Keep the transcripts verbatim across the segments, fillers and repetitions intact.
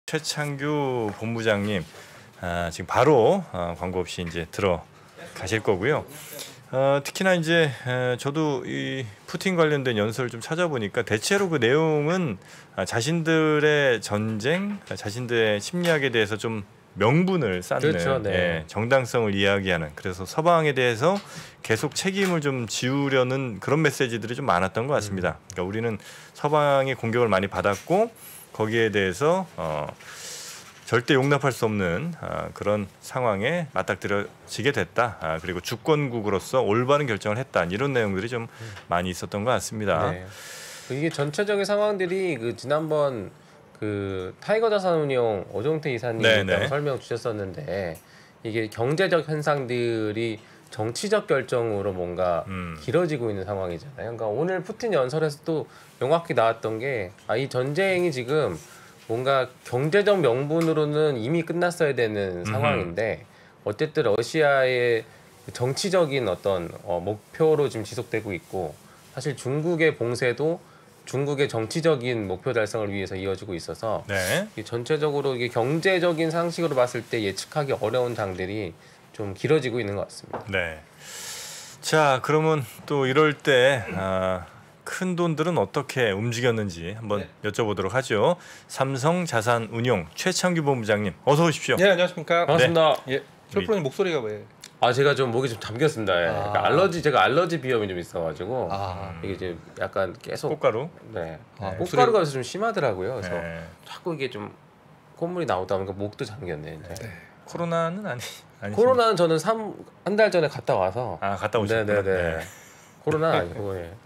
최창규 본부장님 아, 지금 바로 어, 광고 없이 이제 들어 가실 거고요. 어, 특히나 이제 에, 저도 이 푸틴 관련된 연설을 좀 찾아보니까 대체로 그 내용은 아, 자신들의 전쟁, 자신들의 심리학에 대해서 좀 명분을 쌓는 그렇죠, 네. 예, 정당성을 이야기하는, 그래서 서방에 대해서 계속 책임을 좀 지우려는 그런 메시지들이 좀 많았던 것 같습니다. 그러니까 우리는 서방의 공격을 많이 받았고 거기에 대해서 어, 절대 용납할 수 없는 아, 그런 상황에 맞닥뜨려지게 됐다. 아, 그리고 주권국으로서 올바른 결정을 했다. 이런 내용들이 좀 많이 있었던 것 같습니다. 네. 이게 전체적인 상황들이 그 지난번 그 타이거 자산운용 오종태 이사님이 설명 주셨었는데, 이게 경제적 현상들이 정치적 결정으로 뭔가 음. 길어지고 있는 상황이잖아요. 그러니까 오늘 푸틴 연설에서도 명확히 나왔던 게, 아, 이 전쟁이 지금 뭔가 경제적 명분으로는 이미 끝났어야 되는 음흠. 상황인데 어쨌든 러시아의 정치적인 어떤 어, 목표로 지금 지속되고 있고, 사실 중국의 봉쇄도 중국의 정치적인 목표 달성을 위해서 이어지고 있어서 네. 전체적으로 이게 경제적인 상식으로 봤을 때 예측하기 어려운 장들이 좀 길어지고 있는 것 같습니다. 네. 자, 그러면 또 이럴 때 아, 큰 돈들은 어떻게 움직였는지 한번 네. 여쭤보도록 하죠. 삼성자산운용 최창규 본부장님, 어서 오십시오. 네, 안녕하십니까. 반갑습니다. 네. 예, 최프로님 목소리가 왜? 아, 제가 좀 목이 좀 잠겼습니다. 예. 아. 그러니까 알러지 제가 알러지 비염이 좀 있어가지고 아. 이게 이제 약간 계속 꽃가루. 네. 아, 네. 꽃가루가 좀 심하더라고요. 그래서 네. 자꾸 이게 좀 콧물이 나오다 보니까 목도 잠겼네. 이제. 네. 코로나는 아니. 아니십니까? 코로나는 저는 한 달 전에 갔다 와서. 아, 갔다 오셨구나. 네네네. 네. 코로나 아니고. 예.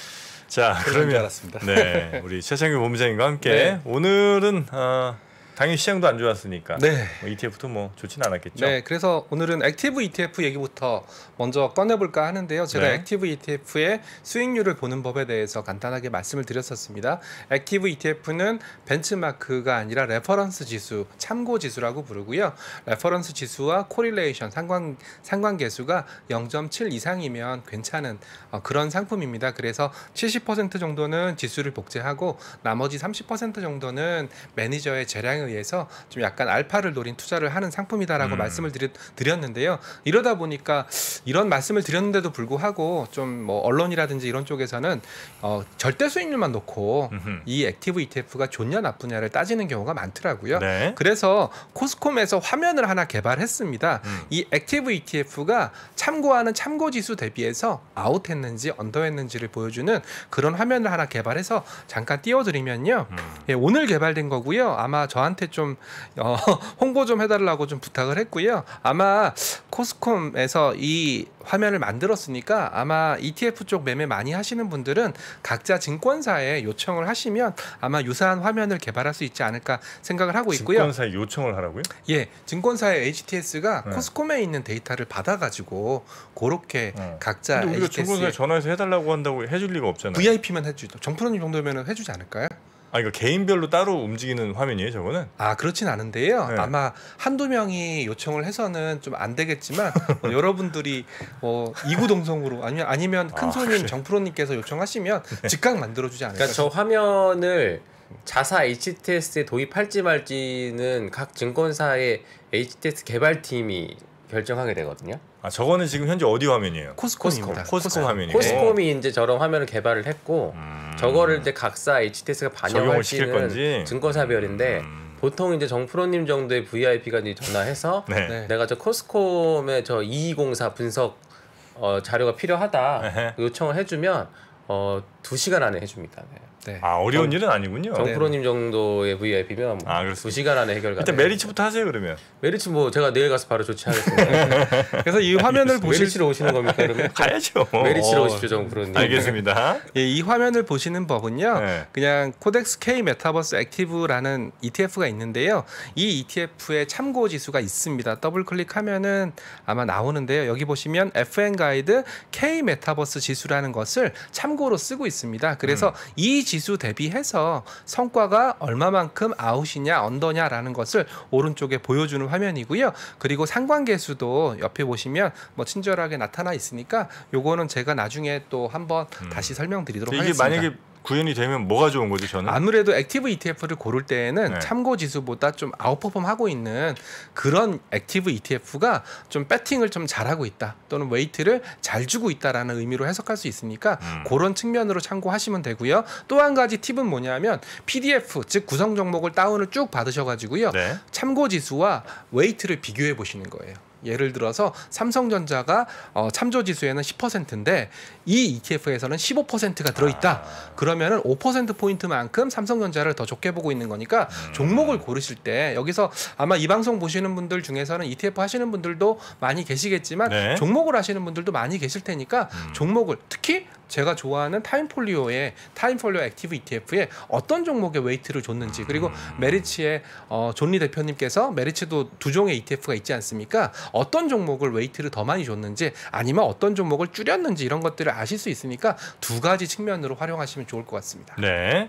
자, 그러면 알았습니다. 네, 우리 최창규 본부장님과 함께 네. 오늘은 어, 당연히 시장도 안 좋았으니까 네. 뭐 이티에프도 뭐 좋지는 않았겠죠. 네, 그래서 오늘은 액티브 이티에프 얘기부터 먼저 꺼내볼까 하는데요. 제가 네. 액티브 이티에프의 수익률을 보는 법에 대해서 간단하게 말씀을 드렸었습니다. 액티브 이티에프는 벤치마크가 아니라 레퍼런스 지수, 참고 지수라고 부르고요. 레퍼런스 지수와 코릴레이션, 상관, 상관계수가 영 점 칠 이상이면 괜찮은 어, 그런 상품입니다. 그래서 칠십 퍼센트 정도는 지수를 복제하고 나머지 삼십 퍼센트 정도는 매니저의 재량에 의해서 좀 약간 알파를 노린 투자를 하는 상품이다라고 음. 말씀을 드렸, 드렸는데요. 이러다 보니까 이런 말씀을 드렸는데도 불구하고 좀 뭐 언론이라든지 이런 쪽에서는 어, 절대 수익률만 놓고 음흠. 이 액티브 이티에프가 좋냐 나쁘냐를 따지는 경우가 많더라고요. 네. 그래서 코스콤에서 화면을 하나 개발했습니다. 음. 이 액티브 이티에프가 참고하는 참고지수 대비해서 아웃했는지 언더했는지를 보여주는 그런 화면을 하나 개발해서 잠깐 띄워드리면요. 음. 예, 오늘 개발된 거고요. 아마 저한테 좀 어, 홍보 좀 해달라고 좀 부탁을 했고요. 아마 코스콤에서 이 화면을 만들었으니까 아마 이티에프 쪽 매매 많이 하시는 분들은 각자 증권사에 요청을 하시면 아마 유사한 화면을 개발할 수 있지 않을까 생각을 하고 있고요. 증권사에 요청을 하라고요? 예, 증권사의 에이치티에스가 네. 코스콤에 있는 데이터를 받아가지고 그렇게 네. 각자 근데 우리가 증권사에 전화해서 해달라고 한다고 해줄 리가 없잖아요. 브이아이피만 해주죠. 정프로님 정도면 해주지 않을까요? 아, 이거 개인별로 따로 움직이는 화면이에요, 저거는? 아, 그렇진 않은데요. 네. 아마 한두 명이 요청을 해서는 좀 안 되겠지만 뭐 여러분들이 뭐 이구동성으로 아니면 아니면 큰 아, 손님 그래. 정프로님께서 요청하시면 네. 즉각 만들어주지 않을까. 그러니까 저 화면을 자사 에이치티에스에 도입할지 말지는 각 증권사의 에이치티에스 개발팀이 결정하게 되거든요. 아, 저거는 지금 현재 어디 화면이에요? 코스콤입니다. 코스콤, 코스콤 화면이고. 코스콤이 이제 저런 화면을 개발을 했고 음... 저거를 이제 각사 에이치티에스가 반영할지는 증권사별인데 음... 보통 이제 정프로님 정도의 브이아이피가 이제 전화해서 네. 네. 내가 저 코스콤의 저 이이공사 분석 어, 자료가 필요하다 에헤. 요청을 해주면 어, 두 시간 안에 해줍니다. 네. 네. 아, 어려운 정, 일은 아니군요. 정프로님 정도의 브이아이피면 아, 두 시간 안에 해결 가능. 일단 메리츠부터 하세요, 그러면. 메리츠 뭐 제가 내일 가서 바로 조치하겠습니다. 그래서 이 화면을 보실 메리츠로 오시는 겁니까, 그러면? 가야죠. 메리츠로 어, 오십시오, 정프로님. 알겠습니다. 예, 이 화면을 보시는 법은요. 네. 그냥 코덱스 K 메타버스 액티브라는 이티에프가 있는데요. 이 이티에프의 참고 지수가 있습니다. 더블 클릭하면은 아마 나오는데요. 여기 보시면 에프엔 가이드 K 메타버스 지수라는 것을 참고로 쓰고 있습니다. 그래서 음. 이 지수 대비해서 성과가 얼마만큼 아웃이냐 언더냐라는 것을 오른쪽에 보여주는 화면이고요. 그리고 상관계수도 옆에 보시면 뭐 친절하게 나타나 있으니까 요거는 제가 나중에 또 한번 음. 다시 설명드리도록 이게 하겠습니다. 만약에 구현이 되면 뭐가 좋은 거죠, 저는? 아무래도 액티브 이티에프를 고를 때에는 네. 참고 지수보다 좀 아웃퍼폼 하고 있는 그런 액티브 이티에프가 좀 배팅을 좀 잘하고 있다 또는 웨이트를 잘 주고 있다라는 의미로 해석할 수 있으니까 음. 그런 측면으로 참고하시면 되고요. 또 한 가지 팁은 뭐냐면 피디에프 즉 구성 종목을 다운을 쭉 받으셔가지고요. 네. 참고 지수와 웨이트를 비교해 보시는 거예요. 예를 들어서 삼성전자가 어, 참조 지수에는 십 퍼센트인데 이 이티에프에서는 십오 퍼센트가 들어있다. 아. 그러면은 오 퍼센트 포인트만큼 삼성전자를 더 좋게 보고 있는 거니까 음. 종목을 고르실 때 여기서 아마 이 방송 보시는 분들 중에서는 이티에프 하시는 분들도 많이 계시겠지만 네. 종목을 하시는 분들도 많이 계실 테니까 음. 종목을 특히 제가 좋아하는 타임폴리오의 타임폴리오 액티브 이티에프에 어떤 종목의 웨이트를 줬는지 그리고 음. 메리츠의 어, 존리 대표님께서 메리츠도 두 종의 이티에프가 있지 않습니까? 어떤 종목을 웨이트를 더 많이 줬는지 아니면 어떤 종목을 줄였는지 이런 것들을 아실 수 있으니까 두 가지 측면으로 활용하시면 좋을 것 같습니다. 네.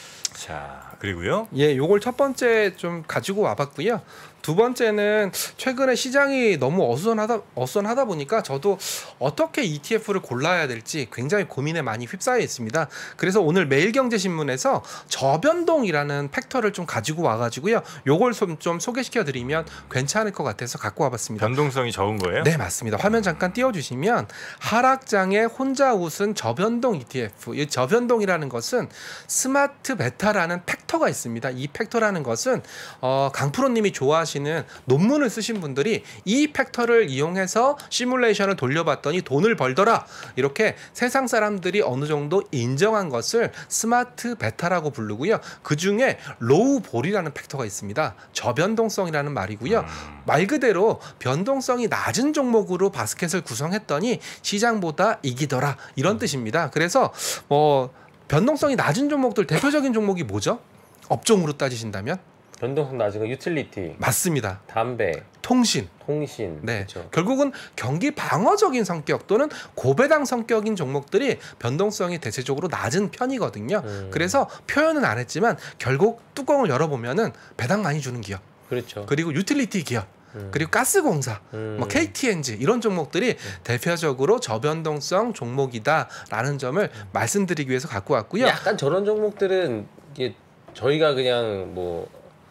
자, 그리고요. 예, 요걸 첫 번째 좀 가지고 와봤고요. 두 번째는 최근에 시장이 너무 어수선하다 어수선하다 보니까 저도 어떻게 이티에프를 골라야 될지 굉장히 고민에 많이 휩싸여 있습니다. 그래서 오늘 매일경제신문에서 저변동이라는 팩터를 좀 가지고 와가지고요. 요걸 좀, 좀 소개시켜드리면 괜찮을 것 같아서 갖고 와봤습니다. 변동성이 적은 거예요? 네, 맞습니다. 화면 잠깐 띄워주시면 하락장에 혼자 웃은 저변동 이티에프. 이 저변동이라는 것은 스마트 베타라는 팩터가 있습니다. 이 팩터라는 것은 어, 강프로님이 좋아하시는 논문을 쓰신 분들이 이 팩터를 이용해서 시뮬레이션을 돌려봤더니 돈을 벌더라. 이렇게 세상 사람들이 어느 정도 인정한 것을 스마트 베타라고 부르고요. 그 중에 로우 볼이라는 팩터가 있습니다. 저변동성이라는 말이고요. 음. 말 그대로 변동성이 낮은 종목으로 바스켓을 구성했더니 시장보다 이기더라 이런 뜻입니다. 그래서 뭐 변동성이 낮은 종목들 대표적인 종목이 뭐죠? 업종으로 따지신다면? 변동성 낮은 거 유틸리티, 맞습니다. 담배, 통신. 통신. 네, 그렇죠. 결국은 경기 방어적인 성격 또는 고배당 성격인 종목들이 변동성이 대체적으로 낮은 편이거든요. 음. 그래서 표현은 안 했지만 결국 뚜껑을 열어보면은 배당 많이 주는 기업, 그렇죠. 그리고 유틸리티 기업, 음. 그리고 가스공사, 음. 뭐 케이티엔지 이런 종목들이 대표적으로 저변동성 종목이다라는 점을 말씀드리기 위해서 갖고 왔고요. 약간 저런 종목들은 이게 저희가 그냥 뭐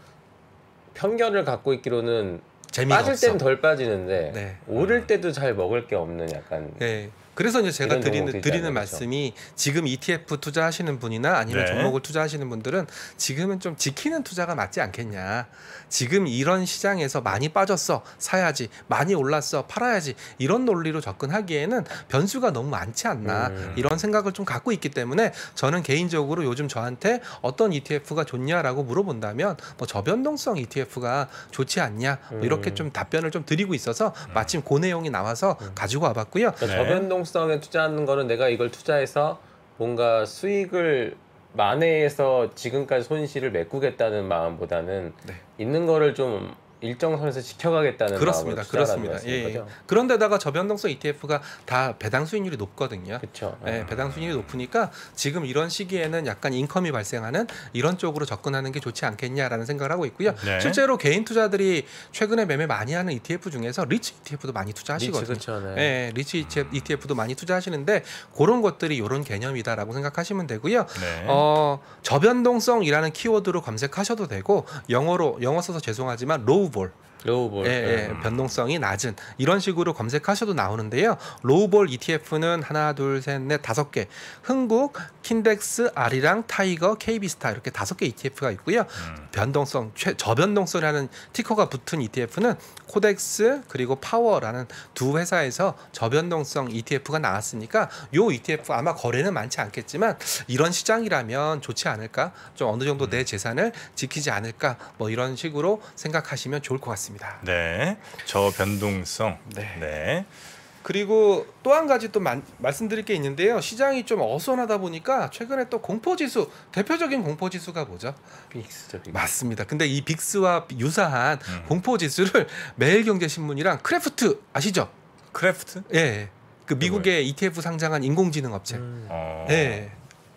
편견을 갖고 있기로는 재미가 빠질 없어. 때는 덜 빠지는데 네. 오를 때도 잘 먹을 게 없는 약간. 네. 그래서 이제 제가 이런 드리는 종목도 드리는 있잖아요, 말씀이 지금 이티에프 투자하시는 분이나 아니면 네. 종목을 투자하시는 분들은 지금은 좀 지키는 투자가 맞지 않겠냐. 지금 이런 시장에서 많이 빠졌어 사야지, 많이 올랐어 팔아야지 이런 논리로 접근하기에는 변수가 너무 많지 않나 음. 이런 생각을 좀 갖고 있기 때문에 저는 개인적으로 요즘 저한테 어떤 이티에프가 좋냐라고 물어본다면 뭐 저변동성 이티에프가 좋지 않냐 뭐 이렇게 음. 좀 답변을 좀 드리고 있어서 마침 그 내용이 나와서 가지고 와봤고요. 그러니까 네. 저변동성에 투자하는 거는 내가 이걸 투자해서 뭔가 수익을 만회해서 지금까지 손실을 메꾸겠다는 마음보다는 네. 있는 거를 좀 일정 선에서 지켜가겠다는 그렇습니다. 마음으로 투자하는 그렇습니다. 예, 예. 거죠. 그런데다가 저변동성 이티에프가 다 배당 수익률이 높거든요. 그렇죠. 네, 배당 수익률이 높으니까 지금 이런 시기에는 약간 인컴이 발생하는 이런 쪽으로 접근하는 게 좋지 않겠냐라는 생각을 하고 있고요. 네. 실제로 개인 투자들이 최근에 매매 많이 하는 이티에프 중에서 리츠 이티에프도 많이 리츠 투자하시거든요. 그렇죠. 네. 네, 리츠 이티에프도 많이 투자하시는데 그런 것들이 이런 개념이다라고 생각하시면 되고요. 네. 어, 저변동성이라는 키워드로 검색하셔도 되고 영어로 영어 써서 죄송하지만 로우볼 로우볼. 예, 예, 변동성이 낮은 이런 식으로 검색하셔도 나오는데요. 로우볼 이티에프는 하나, 둘, 셋, 넷, 다섯 개. 흥국, 킨덱스, 아리랑, 타이거, 케이비스타 이렇게 다섯 개 이티에프가 있고요. 음. 변동성, 최, 저변동성이라는 티커가 붙은 이티에프는 코덱스 그리고 파워라는 두 회사에서 저변동성 이티에프가 나왔으니까 요 이티에프 아마 거래는 많지 않겠지만 이런 시장이라면 좋지 않을까? 좀 어느 정도 내 재산을 지키지 않을까? 뭐 이런 식으로 생각하시면 좋을 것 같습니다. 네. 저변동성. 네. 네. 그리고 또 한 가지 또 만, 말씀드릴 게 있는데요. 시장이 좀 어수선하다 보니까 최근에 또 공포지수 대표적인 공포지수가 뭐죠? 빅스죠. 빅스. 맞습니다. 근데 이 빅스와 유사한 음. 공포지수를 매일경제신문이랑 크래프트 아시죠? 크래프트? 예, 그 미국의 이티에프 상장한 인공지능 업체. 음. 어. 예.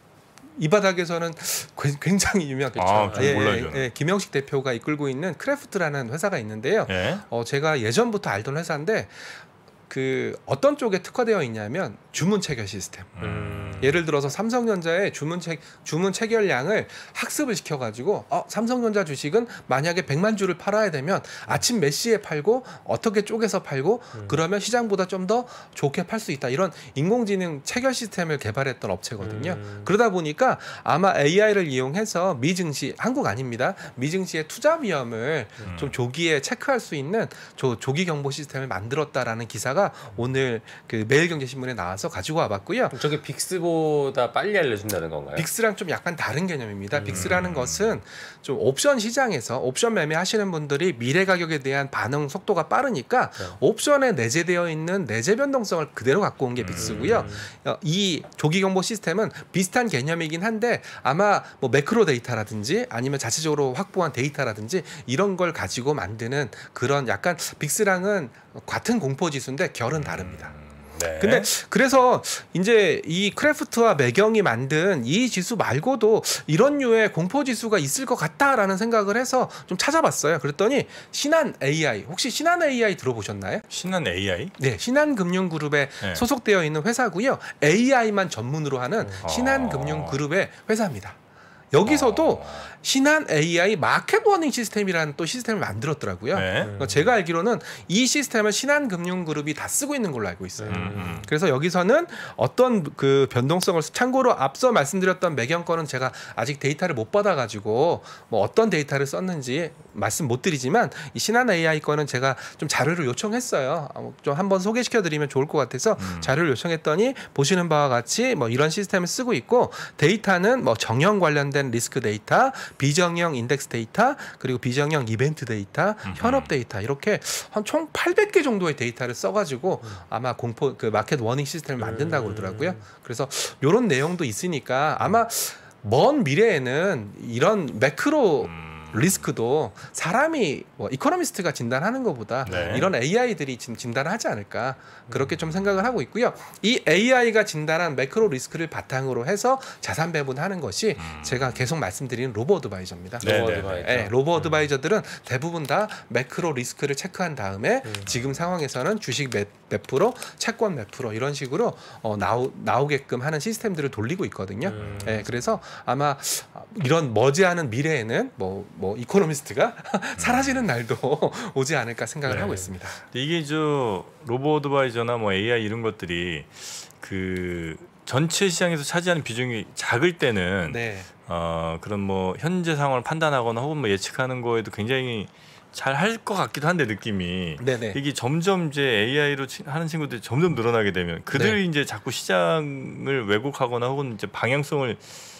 이 바닥에서는 굉장히 유명하겠죠. 아, 좀 예, 몰라요, 예, 저는. 예, 김영식 대표가 이끌고 있는 크래프트라는 회사가 있는데요. 예. 어, 제가 예전부터 알던 회사인데 그 어떤 쪽에 특화되어 있냐면 주문 체결 시스템. 음. 예를 들어서 삼성전자의 주문 체, 주문 체결량을 학습을 시켜가지고 어, 삼성전자 주식은 만약에 백만 주를 팔아야 되면 아침 몇 시에 팔고 어떻게 쪼개서 팔고 음. 그러면 시장보다 좀 더 좋게 팔 수 있다. 이런 인공지능 체결 시스템을 개발했던 업체거든요. 음. 그러다 보니까 아마 에이아이를 이용해서 미증시, 한국 아닙니다. 미증시의 투자 위험을 음. 좀 조기에 체크할 수 있는 조, 조기 경보 시스템을 만들었다라는 기사가 오늘 그 매일경제신문에 나와서 가지고 와봤고요. 저게 빅스보다 빨리 알려준다는 건가요? 빅스랑 좀 약간 다른 개념입니다. 음. 빅스라는 것은 좀 옵션 시장에서 옵션 매매하시는 분들이 미래 가격에 대한 반응 속도가 빠르니까 네. 옵션에 내재되어 있는 내재 변동성을 그대로 갖고 온 게 빅스고요. 음. 어, 이 조기 경보 시스템은 비슷한 개념이긴 한데 아마 뭐 매크로 데이터라든지 아니면 자체적으로 확보한 데이터라든지 이런 걸 가지고 만드는 그런 약간 빅스랑은 같은 공포 지수인데 결은 다릅니다. 네. 근데 그래서 이제 이 크래프트와 매경이 만든 이 지수 말고도 이런 류의 공포 지수가 있을 것 같다라는 생각을 해서 좀 찾아봤어요. 그랬더니 신한 에이아이, 혹시 신한 에이아이 들어보셨나요? 신한 에이아이? 네, 신한금융그룹에 네. 소속되어 있는 회사고요. 에이아이만 전문으로 하는 음. 신한금융그룹의 회사입니다. 여기서도 어. 신한 에이아이 마켓 워닝 시스템이라는 또 시스템을 만들었더라고요. 네. 그러니까 제가 알기로는 이 시스템을 신한금융그룹이 다 쓰고 있는 걸로 알고 있어요. 음, 음. 그래서 여기서는 어떤 그 변동성을 참고로 앞서 말씀드렸던 매경 거는 제가 아직 데이터를 못 받아가지고 뭐 어떤 데이터를 썼는지 말씀 못 드리지만 이 신한 에이아이 거는 제가 좀 자료를 요청했어요. 좀 한번 소개시켜드리면 좋을 것 같아서 음. 자료를 요청했더니 보시는 바와 같이 뭐 이런 시스템을 쓰고 있고 데이터는 뭐 정형 관련된 리스크 데이터, 비정형 인덱스 데이터, 그리고 비정형 이벤트 데이터, 음흠. 현업 데이터 이렇게 한 총 팔백 개 정도의 데이터를 써가지고 아마 공포 그 마켓 워닝 시스템을 만든다고 그러더라고요. 그래서 이런 내용도 있으니까 아마 먼 미래에는 이런 매크로 음. 리스크도 사람이 뭐 이코노미스트가 진단하는 것보다 네. 이런 에이아이들이 진, 진단을 하지 않을까 그렇게 좀 생각을 하고 있고요. 이 에이아이가 진단한 매크로 리스크를 바탕으로 해서 자산 배분하는 것이 음. 제가 계속 말씀드리는 로보 어드바이저입니다. 네, 로버 네, 어드바이저. 네, 로보 어드바이저들은 대부분 다 매크로 리스크를 체크한 다음에 음. 지금 상황에서는 주식 몇, 몇 프로, 채권 몇 프로 이런 식으로 어, 나오, 나오게끔 하는 시스템들을 돌리고 있거든요. 음. 네, 그래서 아마 이런 머지않은 미래에는 뭐, 뭐 이코노미스트가 사라지는 날도 오지 않을까 생각을 네. 하고 있습니다. 이게 저 로보 어드바이저나 뭐 에이아이 이런 것들이 그 전체 시장에서 차지하는 비중이 작을 때는 네, 어 그런 뭐 현재 상황을 판단하거나 혹은 뭐 예측하는 거에도 굉장히 잘 할 것 같기도 한데 느낌이 네네. 이게 점점 이제 에이아이로 하는 친구들이 점점 늘어나게 되면 그들이 네. 이제 자꾸 시장을 왜곡하거나 혹은 이제 방향성을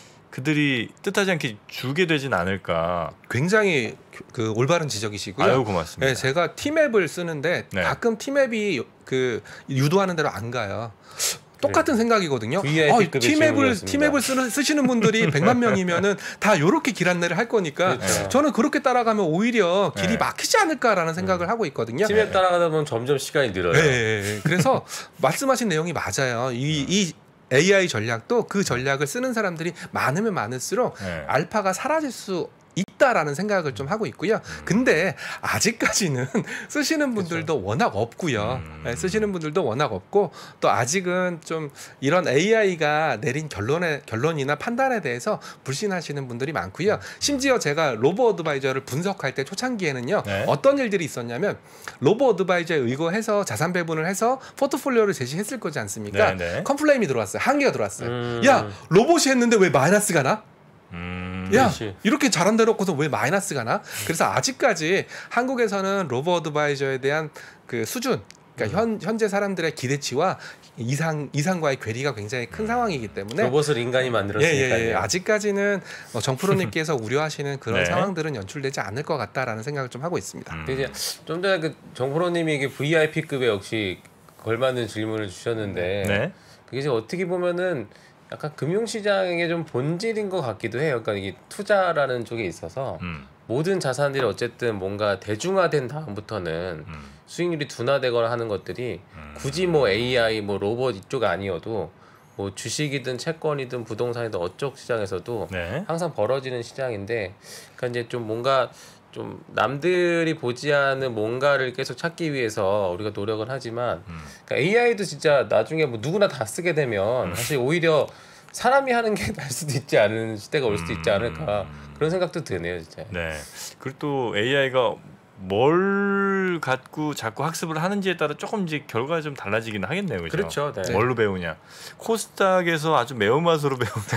그들이 뜻하지 않게 주게 되진 않을까. 굉장히 그 올바른 지적이시고요. 아유 고맙습니다. 네, 제가 티맵을 쓰는데 네. 가끔 티맵이 그 유도하는 대로 안 가요. 똑같은 생각이거든요. 브이아이피 급의 티맵을 질문이었습니다. 티맵을 쓰는, 쓰시는 분들이 백만 명이면은 다 요렇게 길 안내를 할 거니까 그렇죠. 저는 그렇게 따라가면 오히려 길이 네. 막히지 않을까라는 생각을 하고 있거든요. 팀에 따라가다 보면 점점 시간이 늘어요. 네, 네, 네. 그래서 말씀하신 내용이 맞아요. 이, 이 에이아이 전략도 그 전략을 쓰는 사람들이 많으면 많을수록 네. 알파가 사라질 수 있다라는 생각을 좀 하고 있고요. 근데 아직까지는 쓰시는 분들도 워낙 없고요. 음. 네, 쓰시는 분들도 워낙 없고 또 아직은 좀 이런 에이아이가 내린 결론에 결론이나 판단에 대해서 불신하시는 분들이 많고요. 심지어 제가 로보 어드바이저를 분석할 때 초창기에는요. 네. 어떤 일들이 있었냐면 로보 어드바이저에 의거해서 자산 배분을 해서 포트폴리오를 제시했을 거지 않습니까? 네, 네. 컴플레인이 들어왔어요. 한 개가 들어왔어요. 음. 야, 로봇이 했는데 왜 마이너스가 나? 음. 야, 그렇지. 이렇게 잘한다 놓고서 왜 마이너스가 나? 그래서 아직까지 한국에서는 로보 어드바이저에 대한 그 수준, 그러니까 현, 현재 사람들의 기대치와 이상 이상과의 괴리가 굉장히 큰 상황이기 때문에 로봇을 인간이 예, 만들었으니까요. 예, 예. 아직까지는 어, 정프로님께서 우려하시는 그런 네. 상황들은 연출되지 않을 것 같다라는 생각을 좀 하고 있습니다. 음. 근데 이제 좀 전에 그 정프로님이 이게 브이아이피급에 역시 걸맞는 질문을 주셨는데 네. 그게 이제 어떻게 보면은 약간 금융시장의 좀 본질인 것 같기도 해요. 그러니까 이게 투자라는 쪽에 있어서 음. 모든 자산들이 어쨌든 뭔가 대중화된 다음부터는 음. 수익률이 둔화되거나 하는 것들이 음. 굳이 뭐 에이아이, 뭐 로봇 이쪽 아니어도 뭐 주식이든 채권이든 부동산이든 어쪽 시장에서도 네. 항상 벌어지는 시장인데, 그러니까 이제 좀 뭔가 좀 남들이 보지 않는 뭔가를 계속 찾기 위해서 우리가 노력을 하지만 음. 그러니까 에이아이도 진짜 나중에 뭐 누구나 다 쓰게 되면 사실 오히려 사람이 하는 게 날 수도 있지 않은 시대가 올 수도 있지 않을까 그런 생각도 드네요, 진짜. 네. 그리고 또 에이아이가 뭘 갖고 자꾸 학습을 하는지에 따라 조금 이제 결과가 좀 달라지긴 하겠네요, 그죠? 그렇죠. 네. 뭘로 배우냐? 코스닥에서 아주 매운맛으로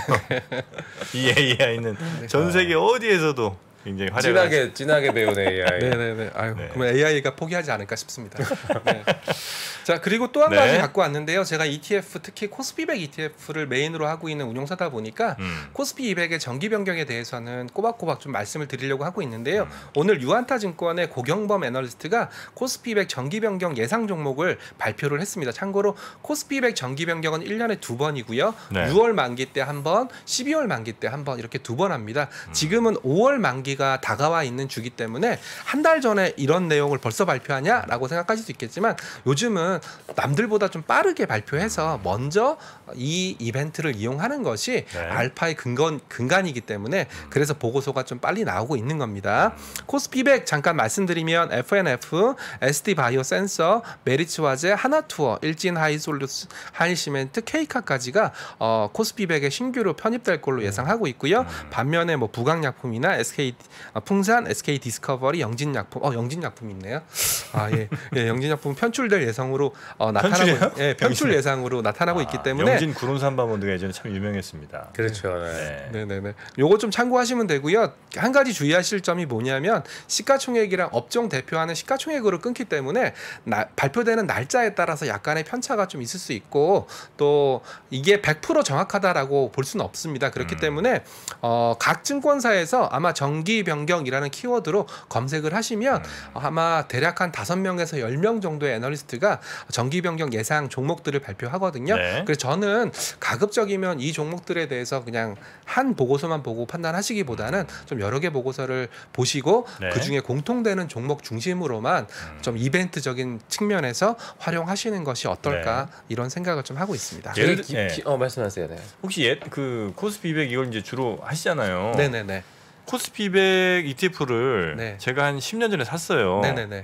배우면 이 에이아이는 전 세계 어디에서도 굉장히 활약을 진하게 진하게 배우는 에이아이. 네네네. 아유, 네. 그러면 에이아이가 포기하지 않을까 싶습니다. 네. 자, 그리고 또 한 네. 가지 갖고 왔는데요. 제가 이티에프 특히 코스피 백 이티에프를 메인으로 하고 있는 운용사다 보니까 음. 코스피 이백의 정기 변경에 대해서는 꼬박꼬박 좀 말씀을 드리려고 하고 있는데요. 오늘 유한타 증권의 고경범 애널리스트가 코스피 백 정기 변경 예상 종목을 발표를 했습니다. 참고로 코스피 백 정기 변경은 일 년에 두 번이고요. 네. 유월 만기 때 한 번, 십이월 만기 때 한 번 이렇게 두 번 합니다. 지금은 오월 만기가 다가와 있는 주기 때문에 한 달 전에 이런 내용을 벌써 발표하냐라고 생각하실 수 있겠지만 요즘은 남들보다 좀 빠르게 발표해서 먼저 이 이벤트를 이용하는 것이 네. 알파의 근간, 근간이기 때문에 그래서 보고서가 좀 빨리 나오고 있는 겁니다. 코스피 백 잠깐 말씀드리면 에프엔에프, 에스디바이오센서, 메리츠화재, 하나투어, 일진하이솔루스, 하이시멘트, 케이카까지가 어, 코스피 백에 신규로 편입될 걸로 예상하고 있고요. 반면에 뭐 부강약품이나 에스케이 어, 풍산, 에스케이 디스커버리, 영진약품, 어 영진약품 있네요. 아 예, 예 영진약품 편출될 예상으로 어, 나타나고, 편출이요? 예 편출 예상으로 나타나고 아, 있기 때문에 영진 구론삼바몬드가 예전에 참 유명했습니다. 그렇죠. 네. 네. 네네네. 요거 좀 참고하시면 되고요. 한 가지 주의하실 점이 뭐냐면 시가총액이랑 업종 대표하는 시가총액으로 끊기 때문에 나, 발표되는 날짜에 따라서 약간의 편차가 좀 있을 수 있고 또 이게 백 퍼센트 정확하다라고 볼 수는 없습니다. 그렇기 음. 때문에 어, 각 증권사에서 아마 정기 변경이라는 키워드로 검색을 하시면 음. 아마 대략 한 다섯 명에서 열 명 정도의 애널리스트가 정기 변경 예상 종목들을 발표하거든요. 네. 그래서 저는 가급적이면 이 종목들에 대해서 그냥 한 보고서만 보고 판단하시기보다는 좀 여러 개 보고서를 보시고 네. 그 중에 공통되는 종목 중심으로만 음. 좀 이벤트적인 측면에서 활용하시는 것이 어떨까 이런 생각을 좀 하고 있습니다. 예를 되게 들- 깊, 예. 깊- 어 말씀하세요. 네. 혹시 옛 그 코스피 이백 이걸 이제 주로 하시잖아요. 네네네. 코스피 이백 이티에프를 네. 제가 한 십 년 전에 샀어요. 네네네.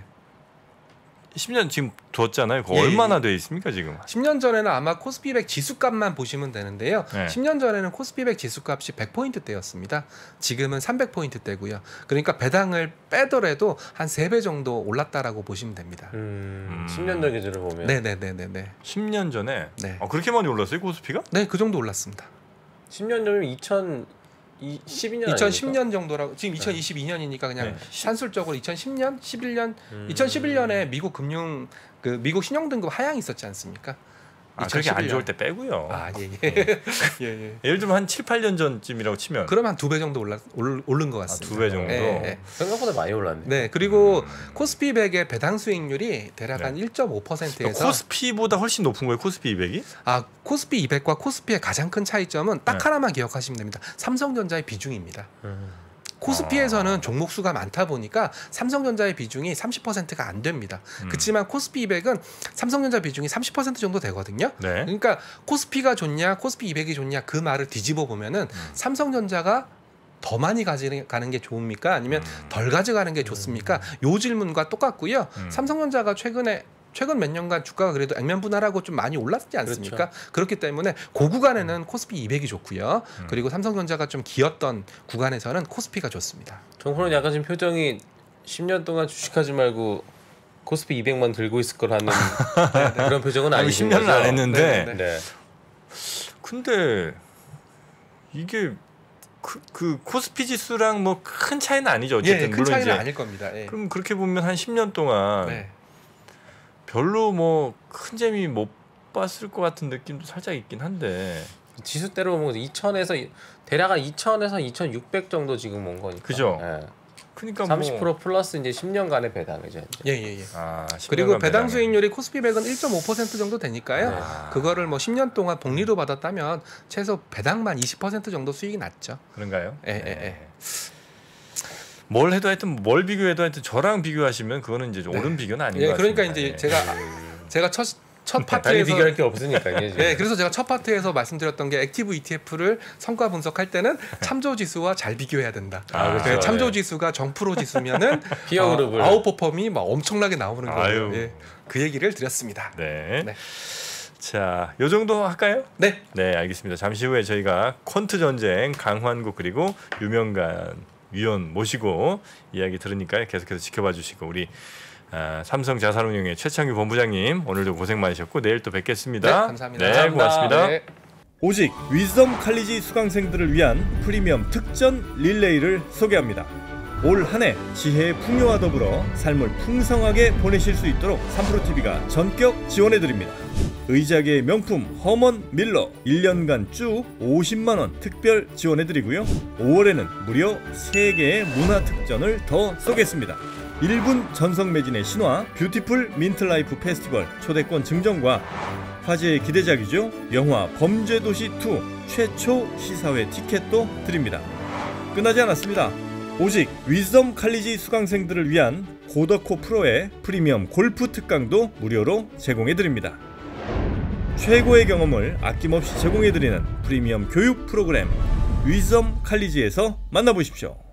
십 년 지금 뒀잖아요. 그거 예, 얼마나 예. 돼 있습니까 지금? 십 년 전에는 아마 코스피 백 지수값만 보시면 되는데요. 네. 십 년 전에는 코스피 백 지수값이 백 포인트대였습니다. 지금은 삼백 포인트대고요. 그러니까 배당을 빼더라도 한 세 배 정도 올랐다라고 보시면 됩니다. 음, 음. 십 년 전 기준으로 보면 네네네네네. 십 년 전에 네. 아, 그렇게 많이 올랐어요 코스피가? 네, 그 정도 올랐습니다. 십 년 전이면 이천십이 년 이천십 년 정도라고 지금 이천이십이 년이니까 그냥 네. 산술적으로 이천십 년, 십일 년, 음. 이천십일 년에 미국 금융 그 미국 신용등급 하향 있었지 않습니까? 아, 그렇게 안 이천십일 년. 좋을 때 빼고요. 아, 예, 예. 예, 예. 예를 들면 한 칠, 팔 년 전쯤이라고 치면 그럼 한 두 배 정도 올라 올, 오른 것 같습니다. 두 배 정도? 예, 예. 생각보다 많이 올랐네. 네, 그리고 음. 코스피 백의 배당 수익률이 대략 네. 한 일 점 오 퍼센트에서 그러니까 코스피보다 훨씬 높은 거예요 코스피 이백이? 아, 코스피 이백과 코스피의 가장 큰 차이점은 딱 네. 하나만 기억하시면 됩니다. 삼성전자의 비중입니다. 음. 코스피에서는 아. 종목 수가 많다 보니까 삼성전자의 비중이 삼십 퍼센트가 안 됩니다. 음. 그렇지만 코스피 이백은 삼성전자 비중이 삼십 퍼센트 정도 되거든요. 네. 그러니까 코스피가 좋냐, 코스피 이백이 좋냐 그 말을 뒤집어 보면은 음. 삼성전자가 더 많이 가져가는 게 좋습니까? 아니면 음. 덜 가져가는 게 좋습니까? 요 질문과 똑같고요. 음. 삼성전자가 최근에 최근 몇 년간 주가가 그래도 액면 분할하고 좀 많이 올랐지 않습니까? 그렇죠. 그렇기 때문에 그 구간에는 코스피 이백이 좋고요. 음. 그리고 삼성전자가 좀 기었던 구간에서는 코스피가 좋습니다. 정프로는 약간 지금 표정이 십 년 동안 주식하지 말고 코스피 이백만 들고 있을 거라는 그런 표정은 아니, 아니신 십 년은 거죠? 안 했는데 네, 네. 근데 이게 그, 그 코스피 지수랑 뭐 큰 차이는 아니죠. 어쨌든 예, 큰 물론 차이는 이제 아닐 겁니다. 예. 그럼 그렇게 보면 한 십 년 동안 네. 별로 뭐 큰 재미 못 봤을 것 같은 느낌도 살짝 있긴 한데 지수대로 보면 이천에서 대략 한 이천에서 이천육백 정도 지금 온 거니까. 그죠? 예. 그러니까 삼십 퍼센트 뭐 플러스 이제 십 년간의 배당이죠. 이제. 예, 예, 예. 아, 십 그리고 년간 배당 배당이. 수익률이 코스피 백은 일 점 오 퍼센트 정도 되니까요. 네. 그거를 뭐 십 년 동안 복리로 받았다면 최소 배당만 이십 퍼센트 정도 수익이 났죠. 그런가요? 예, 예, 예. 뭘 해도 하여튼 뭘 비교해도 하여튼 저랑 비교하시면 그거는 이제 옳은 비교는 아닌 것 예, 같습니다. 그러니까 이제 예. 제가 제가 첫 첫 달리 파트에서 비교할 게 없으니까요. 네, 그래서 제가 첫 파트에서 말씀드렸던 게 액티브 이티에프를 성과 분석할 때는 참조 지수와 잘 비교해야 된다. 아, 그렇죠. 네, 참조 네. 지수가 정프로 지수면은 피어 그룹을 어, 아웃퍼폼이 막 엄청나게 나오는 아유. 거예요. 예, 그 얘기를 드렸습니다. 네. 네. 자, 요 정도 할까요? 네. 네, 알겠습니다. 잠시 후에 저희가 퀀트 전쟁 강환국 그리고 유명관 위원 모시고 이야기 들으니까 계속해서 지켜봐 주시고 우리 아, 삼성 자산운용의 최창규 본부장님 오늘도 고생 많으셨고 내일 또 뵙겠습니다. 네, 감사합니다. 네, 감사합니다. 고맙습니다. 네. 오직 위즈덤 칼리지 수강생들을 위한 프리미엄 특전 릴레이를 소개합니다. 올 한 해 지혜의 풍요와 더불어 삶을 풍성하게 보내실 수 있도록 삼프로티비가 전격 지원해드립니다. 의자계의 명품 허먼 밀러 일 년간 쭉 오십만 원 특별 지원해드리고요. 오월에는 무려 세 개의 문화 특전을 더 쏘겠습니다. 일 분 전성 매진의 신화 뷰티풀 민트라이프 페스티벌 초대권 증정과 화제의 기대작이죠. 영화 범죄도시 투 최초 시사회 티켓도 드립니다. 끝나지 않았습니다. 오직 위즈덤 칼리지 수강생들을 위한 고더코 프로의 프리미엄 골프 특강도 무료로 제공해드립니다. 최고의 경험을 아낌없이 제공해드리는 프리미엄 교육 프로그램 위즈덤 칼리지에서 만나보십시오.